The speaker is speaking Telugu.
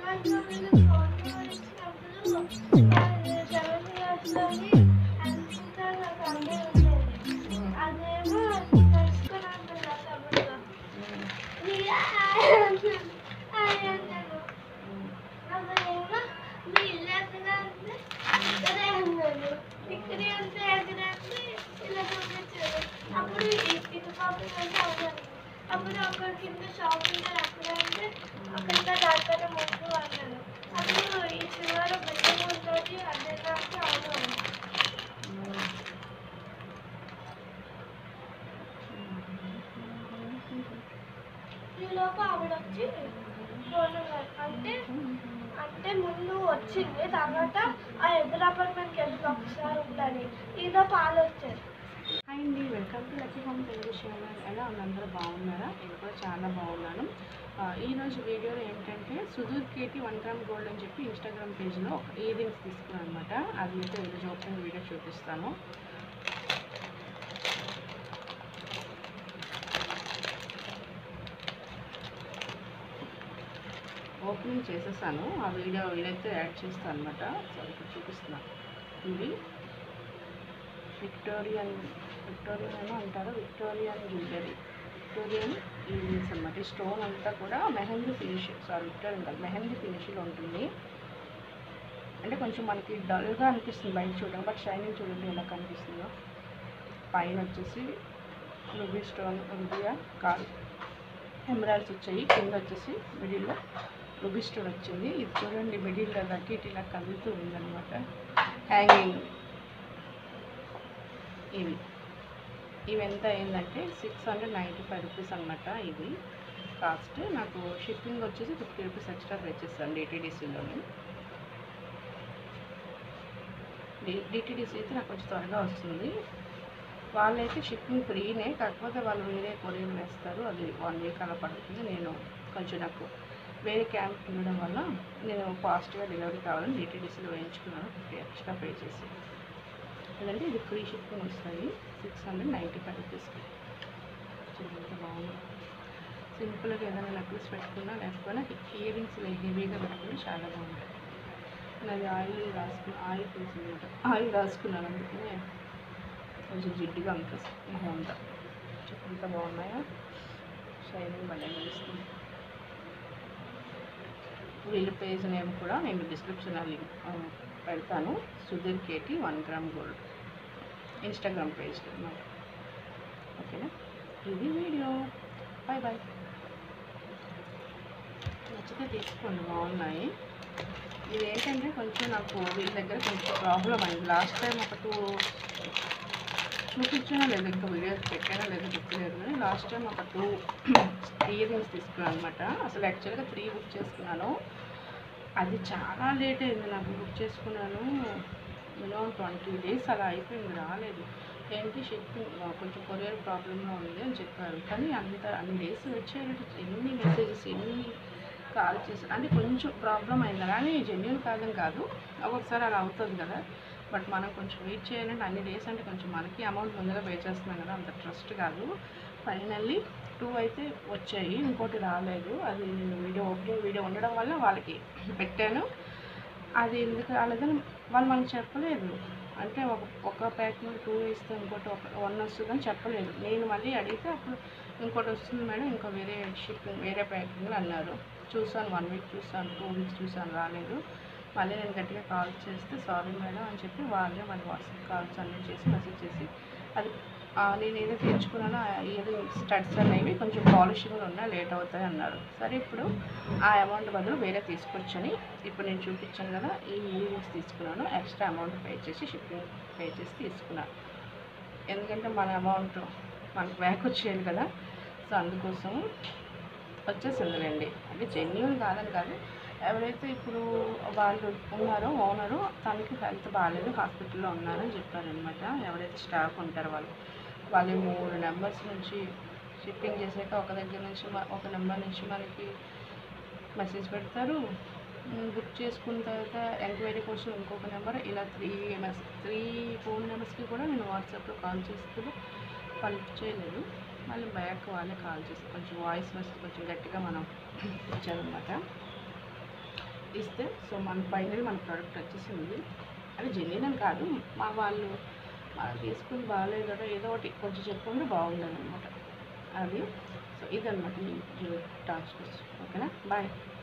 అప్పుడు అక్కడ కింద షాప్ ఉంటుంది అక్కడ అంటే అక్కడ దానిపైన ముందు అన్నాను అప్పుడు ఈ చివరి బిల్డింగ్ ఉంటుంది అదే నాకు అవును ఈలోపు ఆవిడ వచ్చి ఫోన్ అంటే అంటే ముందు వచ్చింది తర్వాత ఆ ఎదురు అపార్ట్మెంట్కి వెళ్ళి ఒకసారి ఉండాలి ఈలోపు వాళ్ళు వచ్చారు. హాయ్ అండి, welcome to lucky home Telugu channel. ఎలా ఉంది, అందరూ బాగున్నారా? నేను కూడా చాలా బాగున్నాను. ఈరోజు వీడియోలో ఏంటంటే సుధీర్ కేటీ 1 గ్రామ్ గోల్డ్ అని చెప్పి ఇన్స్టాగ్రామ్ పేజ్లో ఒక ఇయర్ రింగ్స్ తీసుకున్నాను అనమాట. అది అయితే ఈరోజు ఓపెన్ వీడియో చూపిస్తాను. ఓపెనింగ్ చేసేసాను, ఆ వీడియో వీలైతే యాడ్ చేస్తాను అనమాట. సో ఇప్పుడు చూపిస్తున్నాను. ఇవి విక్టోరియన్ ఏమో అంటారు, విక్టోరియన్ జ్యువెలరీ, విక్టోరియన్ ఇయరింగ్స్ అనమాట. ఈ స్టోన్ అంతా కూడా మెహందీ ఫినిష్, విక్టోరియన్ కాదు మెహందీ ఫినిష్లో ఉంటుంది. అంటే కొంచెం మనకి డల్గా అనిపిస్తుంది బయట చూడడం, బట్ షైనింగ్ చూడండి ఎలా కనిపిస్తుందో. పైన వచ్చేసి రూబీ స్టోన్, రూబియా కాల్ ఎమరాల్డ్స్ వచ్చాయి. కింద వచ్చేసి మిడిల్లో రూబీ స్టోన్ వచ్చింది. ఇది చూడండి మిడిల్లో అటు ఇటు ఇలా కదులుతూ ఉందన్నమాట. హ్యాంగింగ్ ఇవి ఎంత అయిందంటే 695 రూపీస్ అనమాట. ఇది కాస్ట్. నాకు షిప్పింగ్ వచ్చేసి 50 రూపీస్ ఎక్స్ట్రా పే చేస్తాను డిటీడీసీలోని. డిటీడీసీ అయితే నాకు కొంచెం త్వరగా వస్తుంది. వాళ్ళైతే షిప్పింగ్ ఫ్రీనే, కాకపోతే వాళ్ళు వేరే కొరియర్ వేస్తారు, అది 1 వీక్ అలా పడుతుంది. నేను కొంచెం నాకు వేరే క్యాంప్ ఉండడం వల్ల నేను ఫాస్ట్గా డెలివరీ కావాలని డిటీడీసీలో వేయించుకున్నాను 50 ఎక్స్ట్రా పే చేసి. ఎందుకంటే ఇది ఫ్రీ షిప్పింగ్ వస్తాయి 695 రూపీస్కి. చాలా బాగుంది. సింపుల్గా ఏదైనా నెక్లెస్ పెట్టుకున్నా లేకపోయినా ఇయర్ రింగ్స్ హెవీగా పెట్టుకుని చాలా బాగుంటాయి. నాది ఆయిల్ రాసుకున్నాను అందుకనే కొంచెం జిడ్డుగా అనిపిస్తుంది అంతా. ఎంత బాగున్నాయో, షైనింగ్ భలే అనిపిస్తుంది. వీళ్ళ పేజ్ నేమ్ కూడా నేను డిస్క్రిప్షన్లో లింక్ పెడతాను. Sudheer K 1 gram gold Instagram page అన్నమాట. ఓకేనా, ఇది వీడియో. Bye bye. నచ్చితే తీసుకోండి, బాగున్నాయి. ఇది ఏంటంటే కొంచెం నాకు వీళ్ళ దగ్గర కొంచెం ప్రాబ్లం అయింది. లాస్ట్ టైం ఒక 2 చూపించానో లేదు, ఇంకా వీడియో పెట్టానో లేదో గుర్తులేదు, కానీ లాస్ట్ టైం ఒక 2 ఇయర్ రింగ్స్ తీసుకున్నాను అనమాట. అసలు యాక్చువల్గా 3 బుక్ చేసుకున్నాను. అది చాలా లేట్ అయింది. నాకు బుక్ చేసుకున్నాను మినిమం 20 డేస్ అలా అయిపోయింది, రాలేదు. ఏంటి షిప్పింగ్ కొంచెం కొరియర్ ప్రాబ్లంగా ఉంది అని చెప్పారు. కానీ అన్ని డేస్ వచ్చేటట్టు ఎన్ని మెసేజెస్ ఎన్ని కాల్ చేశారు అంటే కొంచెం ప్రాబ్లం అయింది. కానీ జెన్యూన్ కాదని కాదు, ఒక్కొక్కసారి అలా అవుతుంది కదా. బట్ మనం కొంచెం వెయిట్ చేయాలంటే అన్ని డేస్ అంటే కొంచెం మనకి అమౌంట్ ముందుగా పే చేస్తున్నాం కదా, అంత ట్రస్ట్ కాదు. ఫైనల్లీ 2 అయితే వచ్చాయి, ఇంకోటి రాలేదు. అది నేను ఓపెనింగ్ వీడియో ఉండడం వల్ల వాళ్ళకి పెట్టాను. అది ఎందుకు రాలేదని వాళ్ళు మనకు చెప్పలేదు. అంటే ఒక ప్యాక్ మీద 2 ఇస్తే ఇంకోటి 1 వస్తుందని చెప్పలేదు. నేను మళ్ళీ అడిగితే అప్పుడు ఇంకోటి వస్తుంది మేడం, ఇంకా వేరే షిప్పింగ్ వేరే ప్యాకింగ్లు అన్నారు. చూసాను 1 వీక్ చూసాను, 2 వీక్స్ చూసాను, రాలేదు. మళ్ళీ నేను గట్టిగా కాల్ చేస్తే సారీ మేడం అని చెప్పి వాళ్ళే మన వాట్సాప్ కాల్స్ అన్నీ చేసి మెసేజ్ చేసి అది నేను ఏదో తెచ్చుకున్నానో ఏదో స్టడ్స్ అనేవి కొంచెం పాలిషింగ్లో ఉన్నా లేట్ అవుతాయి అన్నారు. సరే ఇప్పుడు ఆ అమౌంట్ బదులు వేరే తీసుకొచ్చని ఇప్పుడు నేను చూపించాను కదా, ఈ ఇయరింగ్స్ తీసుకున్నాను. ఎక్స్ట్రా అమౌంట్ పే చేసి షిప్పింగ్ పే చేసి తీసుకున్నాను. ఎందుకంటే మన అమౌంట్ మనకు బ్యాక్ వచ్చేయాలి కదా. సో అందుకోసం వచ్చేసిందిలేండి. అంటే జెన్యూన్ కాదని కాదు, ఎవరైతే ఇప్పుడు వాళ్ళు ఉన్నారో ఓనరు తనకి హెల్త్ బాగాలేదు, హాస్పిటల్లో ఉన్నారని చెప్పారనమాట. ఎవరైతే స్టాఫ్ ఉంటారో వాళ్ళు 3 నెంబర్స్ నుంచి షిప్పింగ్ చేసాక ఒక దగ్గర నుంచి ఒక నెంబర్ నుంచి మనకి మెసేజ్ పెడతారు. బుక్ చేసుకున్న తర్వాత ఎంక్వైరీ కోసం ఇంకొక నెంబర్, ఇలా 4 నెంబర్స్కి కూడా నేను వాట్సాప్లో కాల్ చేస్తూ వాళ్ళు చేయలేదు. మళ్ళీ బ్యాక్ వాళ్ళే కాల్ చేసి కొంచెం వాయిస్ మెసేజ్ కొంచెం గట్టిగా మనం ఇచ్చారనమాట. ఇస్తే సో మన ఫైనల్ మన ప్రోడక్ట్ వచ్చేసింది. అది జెన్యున్ అని కాదు, మా వాళ్ళు తీసుకుని బాగాలేదు కదా ఏదో ఒకటి కొంచెం చెప్పుకుంటే బాగుండదు అనమాట అది. సో ఇదనమాట ఈ టాస్క్. ఓకేనా, బాయ్.